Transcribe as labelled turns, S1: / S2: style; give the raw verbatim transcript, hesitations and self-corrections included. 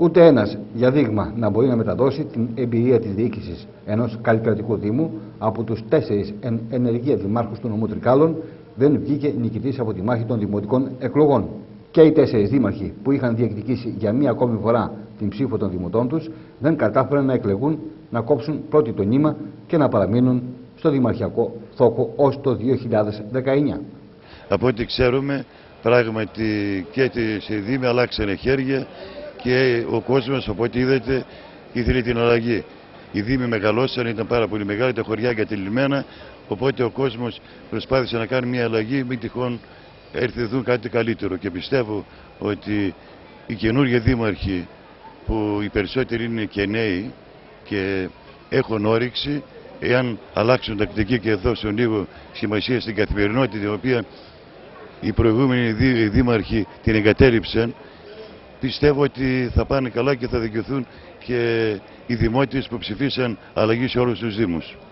S1: Ούτε ένας, για δείγμα, να μπορεί να μεταδώσει την εμπειρία της διοίκησης ενός καλλικρατικού δήμου από τους τέσσερις εν ενεργεία δημάρχους του νομού Τρικάλων δεν βγήκε νικητής από τη μάχη των δημοτικών εκλογών. Και οι τέσσερις δήμαρχοι που είχαν διεκδικήσει για μία ακόμη φορά την ψήφο των δημοτών τους δεν κατάφεραν να εκλεγούν, να κόψουν πρώτη το νήμα και να παραμείνουν στο δημαρχιακό θόκο ως το δύο χιλιάδες δεκαεννιά.
S2: Από ό,τι ξέρουμε, πράγματι και οι δήμοι αλλάξανε χέρια και ο κόσμος, από ό,τι είδατε, ήθελε την αλλαγή. Οι δήμοι μεγαλώσαν, ήταν πάρα πολύ μεγάλοι, τα χωριά εγκατελειμμένα, οπότε ο κόσμος προσπάθησε να κάνει μια αλλαγή, μην τυχόν έρθει δουν κάτι καλύτερο. Και πιστεύω ότι οι καινούργιοι δήμαρχοι, που οι περισσότεροι είναι και νέοι και έχουν όρεξη, εάν αλλάξουν τακτική και δώσουν λίγο σημασία στην καθημερινότητα, την οποία οι προηγούμενοι δή, δήμαρχοι την εγκατέλειψαν, πιστεύω ότι θα πάνε καλά και θα δικαιωθούν και οι δημότες που ψηφίσαν αλλαγή σε όλους τους δήμους.